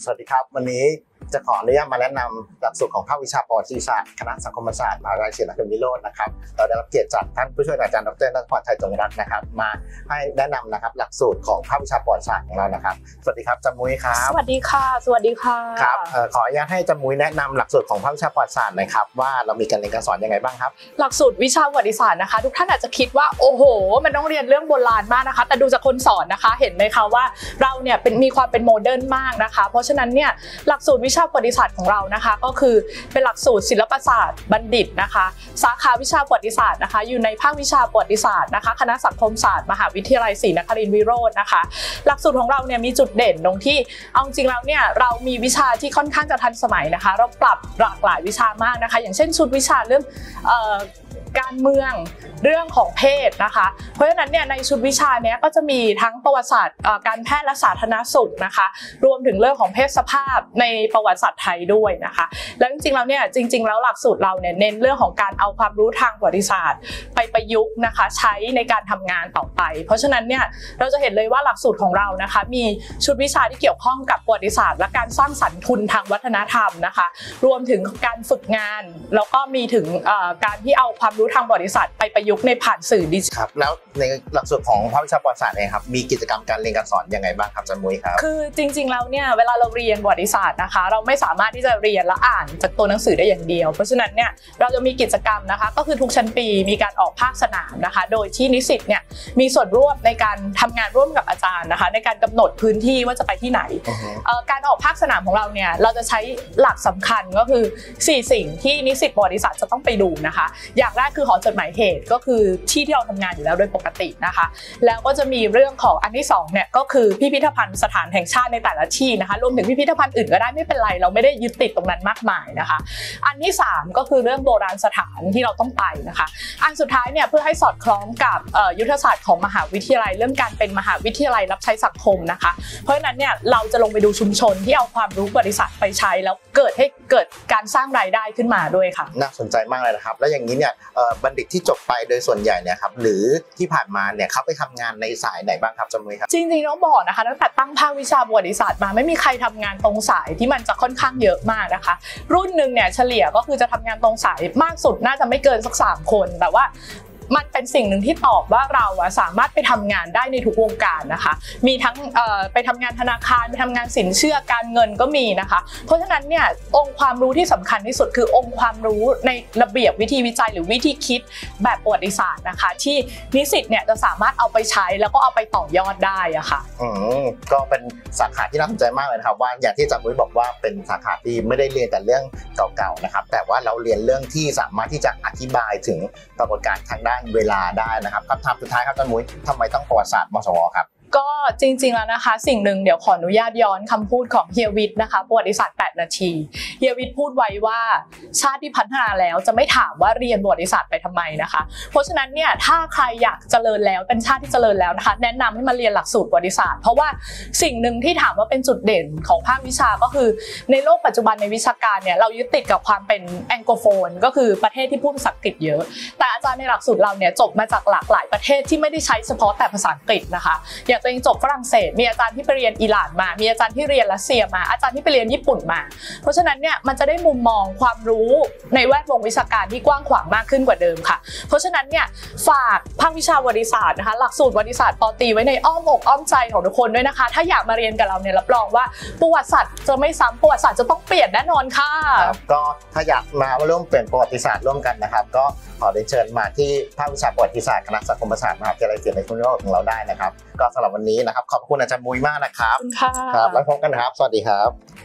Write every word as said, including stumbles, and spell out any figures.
สวัสดีครับวันนี้จะขออนุญาตมาแนะนำหลักสูตรของภาควิชาประวัติศาสตร์คณะสังคมศาสตร์มหาวิทยาลัยศรีนครินทร์วิโรจน์นะครับเราได้รับเกียรติจากท่านผู้ช่วยอาจารย์ดร.นพพร ไทยจงรักนะครับมาให้แนะนำนะครับหลักสูตรของภาควิชาประวัติศาสตร์ของเรานะครับสวัสดีครับจำมุ้ยครับสวัสดีค่ะสวัสดีค่ะครับขออนุญาตให้จำมุ้ยแนะนำหลักสูตรของภาควิชาประวัติศาสตร์หน่อยครับว่าเรามีการเรียนการสอนยังไงบ้างครับหลักสูตรวิชาประวัติศาสตร์นะคะทุกท่านอาจจะคิดว่าโอ้โหมันต้องเรียนเรื่องโบราณมากนะคะแต่ดูจากคนสอนนะคะเห็นไหมคะว่าเราเนี่ยเป็นมีความเป็นโมเดิร์นมากนะคะเพราะฉะนั้นเนี่ยหลักสูตรวิชาประวัติศาสตร์ของเรานะคะก็คือเป็นหลักสูตรศิลปศาสตร์บัณฑิตนะคะสาขาวิชาประวัติศาสตร์นะคะอยู่ในภาควิชาประวัติศาสตร์นะคะคณะสังคมศาสตร์มหาวิทยาลัยศรีนครินทร์วิโรจน์นะคะหลักสูตรของเราเนี่ยมีจุดเด่นตรงที่เอาจริงแล้วเนี่ยเรามีวิชาที่ค่อนข้างจะทันสมัยนะคะเราปรับหลากหลายวิชามากนะคะอย่างเช่นชุดวิชาเรื่องเอ่อการเมืองเรื่องของเพศนะคะเพราะฉะนั้นเนี่ยในชุดวิชาเนี้ยก็จะมีทั้งประวัติศาสตร์การแพทย์และสาธารณสุขนะคะรวมถึงเรื่องของเพศสภาพในประวัติศาสตร์ไทยด้วยนะคะแล้วจริงๆแล้วเนี่ยจริงๆแล้วหลักสูตรเราเนี่ยเน้นเรื่องของการเอาความรู้ทางประวัติศาสตร์ไปประยุกต์นะคะใช้ในการทำงานต่อไปเพราะฉะนั้นเนี่ยเราจะเห็นเลยว่าหลักสูตรของเรานะคะมีชุดวิชาที่เกี่ยวข้องกับประวัติศาสตร์และการสร้างสรรค์ทุนทางวัฒนธรรมนะคะรวมถึงการฝึกงานแล้วก็มีถึงการที่เอาความรู้ทางประวัติศาสตร์ไปประยุกต์ในผ่านสื่อดิจิทัลครับแล้วในหลักสูตรของภาควิชาประวัติศาสตร์เองครับมีกิจกรรมการเรียนการสอนยังไงบ้างครับจันมุ้ยครับคือจริงๆแล้วเนี่ยเวลาเราเรียนประวัติศาสตร์นะคะเราไม่สามารถที่จะเรียนและอ่านจากตัวหนังสือได้อย่างเดียวเพราะฉะนั้นเนี่ยเราจะมีกิจกรรมนะคะก็คือทุกชั้นปีมีการออกภาคสนามนะคะโดยที่นิสิตเนี่ยมีส่วนร่วมในการทำงานร่วมกับอาจารย์นะคะในการกำหนดพื้นที่ว่าจะไปที่ไหน uh-huh. การออกภาคสนามของเราเนี่ยเราจะใช้หลักสำคัญก็คือสี่สิ่งที่นิสิตประวัติศาสตร์จะต้องไปดูนะคะอย่างแรกคือหอจดหมายเหตุก็คือที่ที่เราทำงานอยู่แล้วโดยปกตินะคะแล้วก็จะมีเรื่องของอันที่สองเนี่ยก็คือพิพิธภัณฑ์สถานแห่งชาติในแต่ละที่นะคะรวมถึงพิพิธภัณฑ์อื่นก็ได้ไม่เป็นไรเราไม่ได้ยึดติดตรงนั้นมากมายนะคะอันที่สามก็คือเรื่องโบราณสถานที่เราต้องไปนะคะอันสุดท้ายเนี่ยเพื่อให้สอดคล้องกับยุทธศาสตร์ของมหาวิทยาลัยเรื่องการเป็นมหาวิทยาลัยรับใช้สังคมนะคะเพราะฉะนั้นเนี่ยเราจะลงไปดูชุมชนที่เอาความรู้ประวัติศาสตร์ไปใช้แล้วเกิดให้เกิดการสร้างรายได้ขึ้นมาด้วยค่ะน่าสนใจมากเลยนะครับแล้วอย่างนี้เนี่ยบัณฑิตที่จบไปโดยส่วนใหญ่เนี่ยครับหรือที่ผ่านมาเนี่ยเขาไปทำงานในสายไหนบ้างครับจำมุ้ยครับจริงๆต้องบอกนะคะตั้งแต่ตั้งภาควิชาประวัติศาสตร์มาไม่มีใครทำงานตรงสายที่มันจะค่อนข้างเยอะมากนะคะรุ่นหนึ่งเนี่ยเฉลี่ยก็คือจะทำงานตรงสายมากสุดน่าจะไม่เกินสักสามคนแต่ว่ามันเป็นสิ่งหนึ่งที่ตอบว่าเราอะสามารถไปทำงานได้ในทุกวงการนะคะมีทั้งไปทำงานธนาคารไปทำงานสินเชื่อการเงินก็มีนะคะเพราะฉะนั้นเนี่ยองค์ความรู้ที่สำคัญที่สุดคือองค์ความรู้ในระเบียบวิธีวิจัยหรือวิธีคิดแบบประวัติศาสตร์นะคะที่นิสิตเนี่ยจะสามารถเอาไปใช้แล้วก็เอาไปต่อยอดได้อะค่ะอืมก็เป็นสาขาที่น่าสนใจมากเลยครับว่าอย่างที่จำมุ้ยบอกว่าเป็นสาขาที่ไม่ได้เรียนแต่เรื่องเก่าๆนะครับแต่ว่าเราเรียนเรื่องที่สามารถที่จะอธิบายถึงปรากฏการณ์ทางด้านเวลาได้นะครับคำถามสุดท้ายครับจันมุ้ยทำไมต้องประวัติศาสตร์มศวครับก็จริงๆแล้วนะคะสิ่งหนึ่งเดี๋ยวขออนุญาตย้อนคำพูดของเฮียวิทย์นะคะประวัติศาสตร์แปดนาทีเฮียวิทย์พูดไว้ว่าชาติที่พัฒนาแล้วจะไม่ถามว่าเรียนประวัติศาสตร์ไปทำไมนะคะเพราะฉะนั้นเนี่ยถ้าใครอยากเจริญแล้วเป็นชาติที่เจริญแล้วนะคะแนะนำให้มาเรียนหลักสูตรประวัติศาสตร์เพราะว่าสิ่งหนึ่งที่ถามว่าเป็นจุดเด่นของภาควิชาก็คือในโลกปัจจุบันในวิชาการเนี่ยเรายึดติดกับความเป็นแองโกโฟนก็คือประเทศที่พูดภาษาอังกฤษเยอะแต่อาจารย์ในหลักสูตรเราเนี่ยจบมาจากหลากหลายประเทศที่ไม่ได้ใช้เฉพาะแต่ภาษาอังกฤษนะคะอย่างตัวเองจบฝรั่งเศสมีอาจารย์ที่ไปเรียนอิหร่านมามีอาจารย์ที่เรียนรัสเซียมาอาจารย์ที่ไปเรียนญี่ปุ่นมาเพราะฉะนั้นเนี่ยมันจะได้มุมมองความรู้ในแวดวงวิชาการที่กว้างขวางมากขึ้นกว่าเดิมค่ะเพราะฉะนั้นเนี่ยฝากภาควิชาประวัติศาสตร์นะคะหลักสูตรประวัติศาสตร์ป.ตรีไว้ในอ้อมอกอ้อมใจของทุกคนด้วยนะคะถ้าอยากมาเรียนกับเราเนี่ยรับรองว่าประวัติศาสตร์จะไม่ซ้ำประวัติศาสตร์จะต้องเปลี่ยนแน่นอนค่ะก็ถ้าอยากมาร่วมเปลี่ยนประวัติศาสตร์ร่วมกันนะครับก็ขอเรียนเชิญมาที่ภาควิชาประวัติศาสตร์คณะสังคมศาสตร์มหาวิทยาลัยศรีนครินทร์ของเราได้นะครับก็สำหรับวันนี้นะครับขอบคุณอาจารย์มุ้ยมากนะครับค่ะครับแล้วพบกันครับสวัสดีครับ